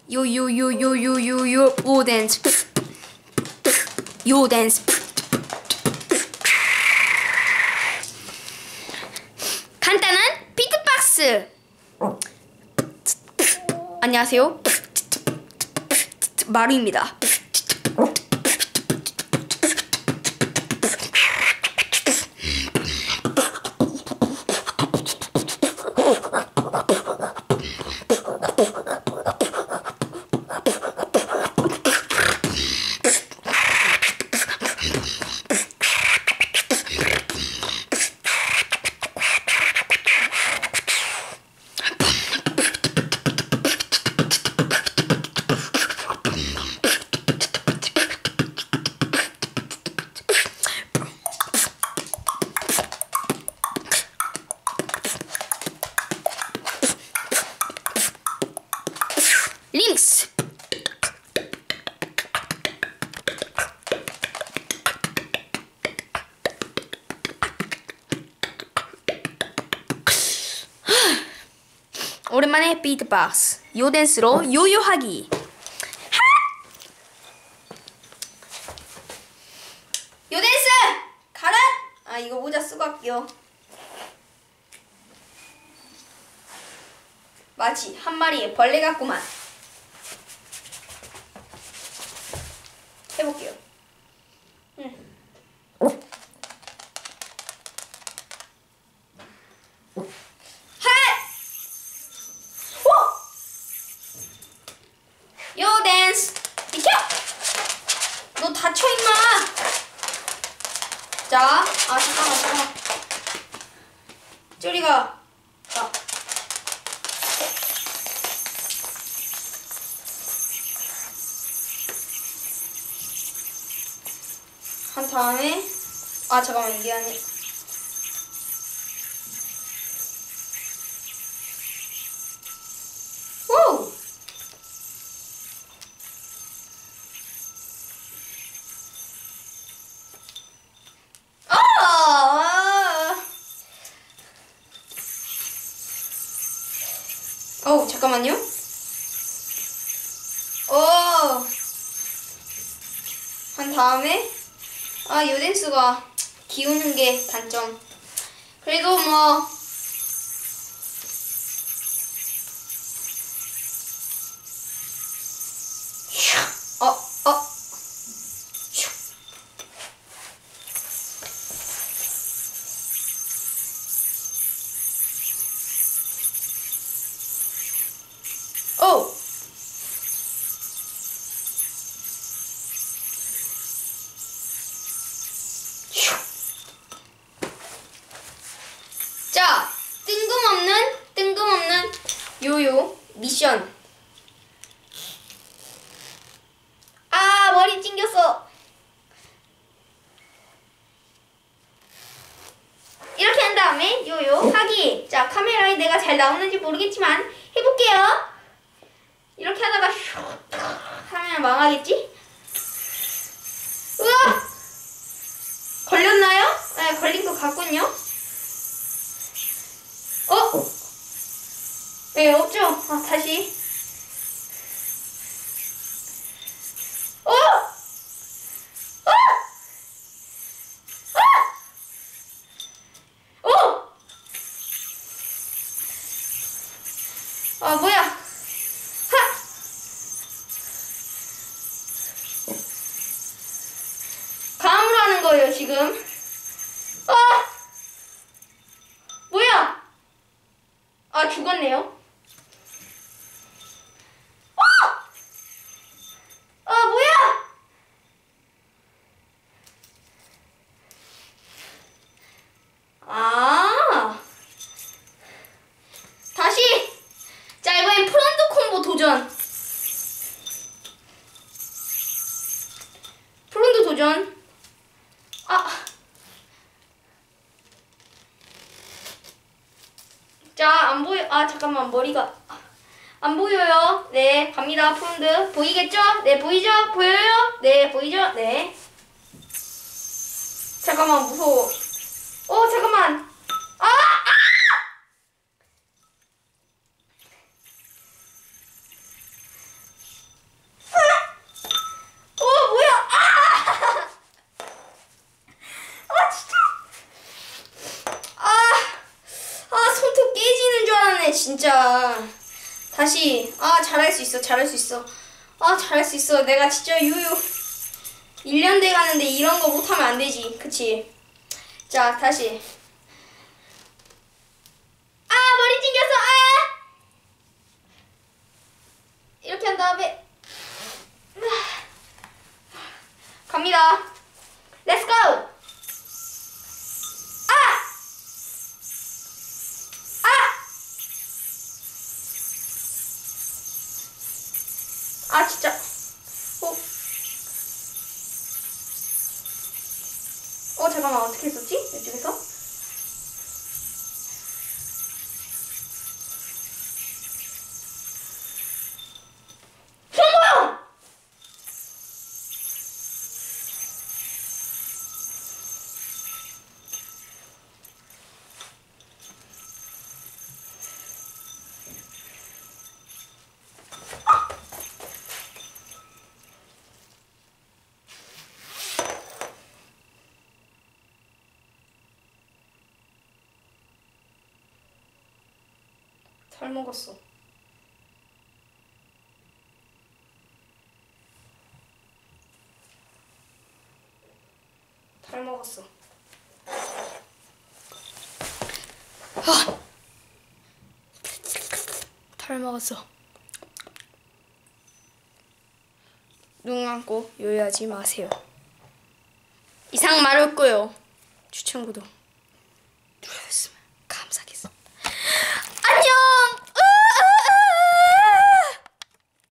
요요요요요요요 오 댄스 요 댄스 간단한 비트박스. 안녕하세요, 마루입니다. 링스. 오랜만에 비트박스 요 댄스로 요요하기. 요 댄스 가라. 아 이거 모자 쓰고 할게요. 마치 한 마리의 벌레 같구만. 해볼게요. 요 댄스 비켜. 너 다쳐 임마. 자, 잠깐만. 쪼리가 한 다음에 잠깐만 이게 아니. 오! 잠깐만요. 한 다음에 요 댄스가 기우는 게 단점. 그래도 뭐 자, 뜬금없는 요요 미션. 머리 찡겼어. 이렇게 한 다음에 요요 하기. 자, 카메라에 내가 잘 나오는지 모르겠지만 해볼게요. 이렇게 하다가 슉 하면 망하겠지? 우와! 걸렸나요? 네, 걸린 것 같군요. 네, 없죠? 다시. 뭐야? 감으로 하는 거예요, 지금. 뭐야? 죽었네요. 뭐야? 다시. 자, 이번엔 프론트 콤보 도전. 자, 안 보여. 잠깐만, 머리가 안 보여요. 네, 갑니다. 프론트 보이겠죠? 네, 보이죠? 보여요? 네, 보이죠? 네. 잠깐만, 무서워. 잠깐만. 다시. 아, 잘할 수 있어. 잘할 수 있어. 아, 잘할 수 있어. 내가 진짜 유유 1년 돼 가는데 이런 거 못하면 안 되지. 그치? 자, 다시. 아, 머리 찡겼어. 아! 이렇게 한 다음에 갑니다. 렛츠 고! 아! 아! 아, 진짜. 잠깐만, 어떻게 했었지? 이쪽에서? 성공! 잘 먹었어. 잘 먹었어. 잘 먹었어. 눈 감고 요리하지 마세요. 이상 말했고요. 추천 구독.